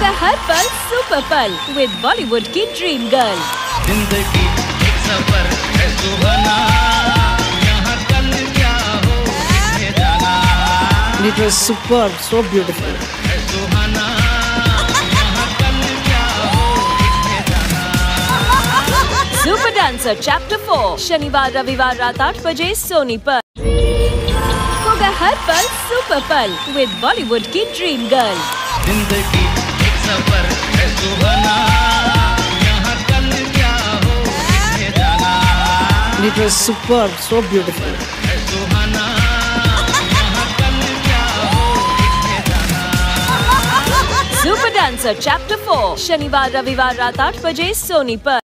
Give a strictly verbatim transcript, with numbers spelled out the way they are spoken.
होगा हर पल सुपर पल विद बॉलीवुड की ड्रीम गर्ल। जिंदगी एक सफर है सुहाना, यहाँ कल क्या हो किसने जाना। It was superb, so beautiful. है सुहाना, यहाँ कल क्या हो किसने जाना। सुपर डांसर चैप्टर फोर शनिवार रविवार रात आठ बजे सोनी पर। होगा हर पल सुपर पल विद बॉलीवुड की ड्रीम गर्ल। जिंदगी एक सफर है सुहाना, यहाँ कल क्या हो किसने जाना। It was superb, so beautiful. है सुहाना, यहाँ कल क्या हो किसने जाना। सुपर डांसर चैप्टर फोर शनिवार रविवार रात आठ बजे सोनी पर।